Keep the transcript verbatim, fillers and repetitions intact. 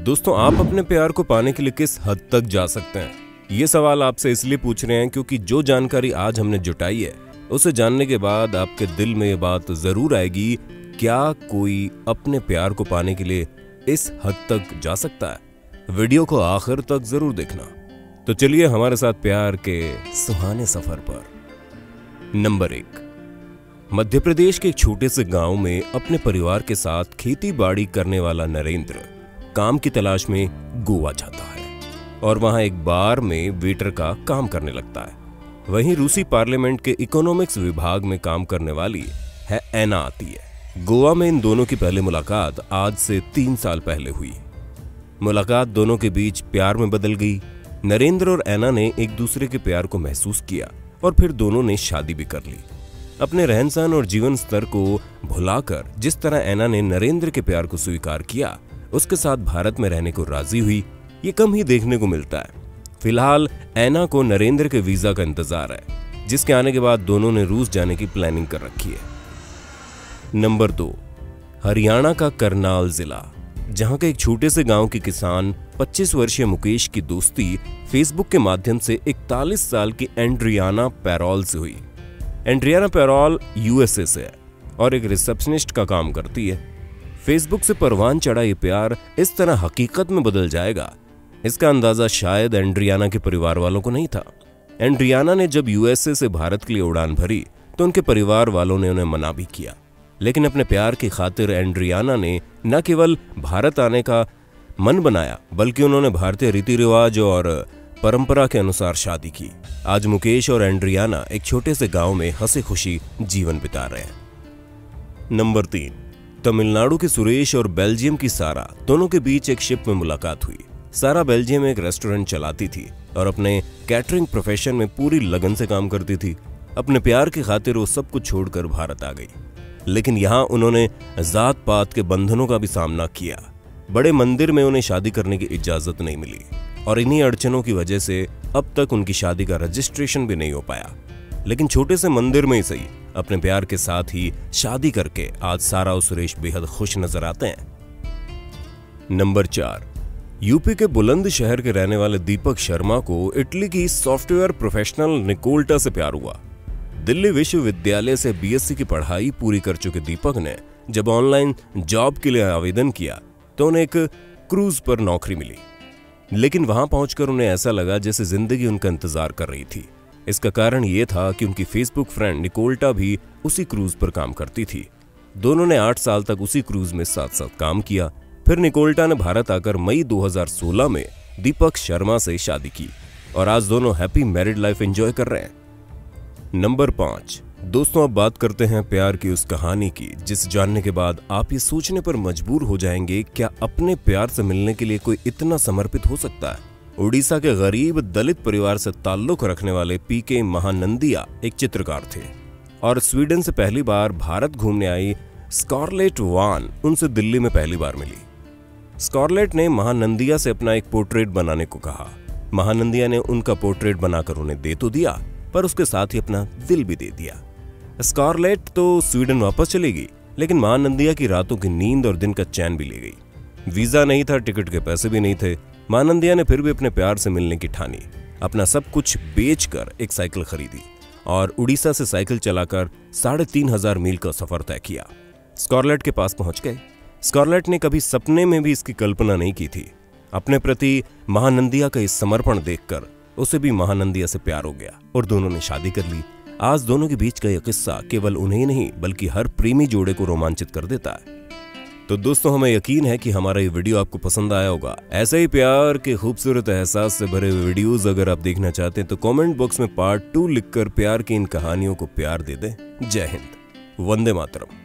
दोस्तों, आप अपने प्यार को पाने के लिए किस हद तक जा सकते हैं? ये सवाल आपसे इसलिए पूछ रहे हैं क्योंकि जो जानकारी आज हमने जुटाई है उसे जानने के बाद आपके दिल में ये बात जरूर आएगी, क्या कोई अपने प्यार को पाने के लिए इस हद तक जा सकता है? वीडियो को आखिर तक जरूर देखना। तो चलिए हमारे साथ प्यार के सुहाने सफर पर। नंबर एक, मध्य प्रदेश के एक छोटे से गांव में अपने परिवार के साथ खेती बाड़ी करने वाला नरेंद्र काम की तलाश में गोवा जाता है और वहां एक बार में वेटर का काम करने लगता है। वहीं रूसी पार्लियामेंट के इकोनॉमिक्स विभाग में काम करने वाली है ऐना आती है। गोवा में इन दोनों की पहली मुलाकात आज से तीन साल पहले हुई। मुलाकात दोनों के बीच प्यार में बदल गई। नरेंद्र और ऐना ने एक दूसरे के प्यार को महसूस किया और फिर दोनों ने शादी भी कर ली। अपने रहन सहन और जीवन स्तर को भुलाकर जिस तरह ऐना ने नरेंद्र के प्यार को स्वीकार किया, उसके साथ भारत में रहने को राजी हुई, ये कम ही देखने को मिलता है। फिलहाल ऐना को नरेंद्र के वीजा का इंतजार है, जिसके आने के बाद दोनों ने रूस जाने की प्लानिंग कर रखी है। नंबर दो, हरियाणा का करनाल जिला, जहां के एक छोटे से गांव के किसान पच्चीस वर्षीय मुकेश की दोस्ती फेसबुक के माध्यम से इकतालीस साल की एंड्रियाना पैरोल से हुई। एंड्रियाना पैरोल यूएसए से है और एक रिसेप्शनिस्ट का काम करती है। फेसबुक से परवान चढ़ा ये प्यार इस तरह हकीकत में बदल जाएगा, इसका अंदाजा शायद एंड्रियाना के परिवार वालों को नहीं था। एंड्रियाना ने जब यूएसए से भारत के लिए उड़ान भरी तो उनके परिवार वालों ने उन्हें मना भी किया, लेकिन अपने प्यार की खातिर एंड्रियाना ने न केवल भारत आने का मन बनाया, बल्कि उन्होंने भारतीय रीति रिवाज और परंपरा के अनुसार शादी की। आज मुकेश और एंड्रियाना एक छोटे से गांव में हंसी खुशी जीवन बिता रहे हैं। नंबर तीन, तमिलनाडु के सुरेश और बेल्जियम की सारा, दोनों के बीच एक शिप में मुलाकात हुई। सारा बेल्जियम में एक रेस्टोरेंट चलाती थी और अपने कैटरिंग प्रोफेशन में पूरी लगन से काम करती थी। अपने प्यार की खातिर वो सब कुछ छोड़कर भारत आ गई, लेकिन यहाँ उन्होंने जात पात के बंधनों का भी सामना किया। बड़े मंदिर में उन्हें शादी करने की इजाजत नहीं मिली और इन्हीं अड़चनों की वजह से अब तक उनकी शादी का रजिस्ट्रेशन भी नहीं हो पाया। लेकिन छोटे से मंदिर में ही सही, अपने प्यार के साथ ही शादी करके आज सारा और सुरेश बेहद खुश नजर आते हैं। नंबर चार, यूपी के बुलंद शहर के रहने वाले दीपक शर्मा को इटली की सॉफ्टवेयर प्रोफेशनल निकोल्टा से प्यार हुआ। दिल्ली विश्वविद्यालय से बीएससी की पढ़ाई पूरी कर चुके दीपक ने जब ऑनलाइन जॉब के लिए आवेदन किया तो उन्हें एक क्रूज पर नौकरी मिली, लेकिन वहां पहुंचकर उन्हें ऐसा लगा जैसे जिंदगी उनका इंतजार कर रही थी। इसका कारण यह था कि उनकी फेसबुक फ्रेंड निकोल्टा भी उसी क्रूज पर काम करती थी। दोनों ने आठ साल तक उसी क्रूज में साथ साथ काम किया। फिर निकोल्टा ने भारत आकर मई दो हज़ार सोलह में दीपक शर्मा से शादी की और आज दोनों हैप्पी मैरिड लाइफ एंजॉय कर रहे हैं। नंबर पांच, दोस्तों अब बात करते हैं प्यार की उस कहानी की जिस जानने के बाद आप ये सोचने पर मजबूर हो जाएंगे, क्या अपने प्यार से मिलने के लिए कोई इतना समर्पित हो सकता है? उड़ीसा के गरीब दलित परिवार से ताल्लुक रखने वाले पीके महानंदिया एक चित्रकार थे और स्वीडन से पहली बार भारत घूमने आई स्कारलेट वान उनसे दिल्ली में पहली बार मिली। स्कारलेट ने महानंदिया से अपना एक पोर्ट्रेट बनाने को कहा। महानंदिया ने उनका पोर्ट्रेट बनाकर उन्हें दे तो दिया, पर उसके साथ ही अपना दिल भी दे दिया। स्कारलेट तो स्वीडन वापस चली गई, लेकिन महानंदिया की रातों की नींद और दिन का चैन भी ले गई। वीजा नहीं था, टिकट के पैसे भी नहीं थे। महानंदिया ने फिर भी अपने प्यार से मिलने की ठानी। अपना सब कुछ बेचकर एक साइकिल खरीदी और उड़ीसा से साइकिल चलाकर साढ़े तीन हजार मील का सफर तय किया। स्कारलेट के पास पहुंच गए। स्कारलेट ने कभी सपने में भी इसकी कल्पना नहीं की थी। अपने प्रति महानंदिया का इस समर्पण देखकर उसे भी महानंदिया से प्यार हो गया और दोनों ने शादी कर ली। आज दोनों के बीच का यह किस्सा केवल उन्हें ही नहीं बल्कि हर प्रेमी जोड़े को रोमांचित कर देता है। तो दोस्तों, हमें यकीन है कि हमारा ये वीडियो आपको पसंद आया होगा। ऐसे ही प्यार के खूबसूरत एहसास से भरे हुए वीडियोस अगर आप देखना चाहते हैं तो कमेंट बॉक्स में पार्ट टू लिखकर प्यार की इन कहानियों को प्यार दे दें। जय हिंद, वंदे मातरम।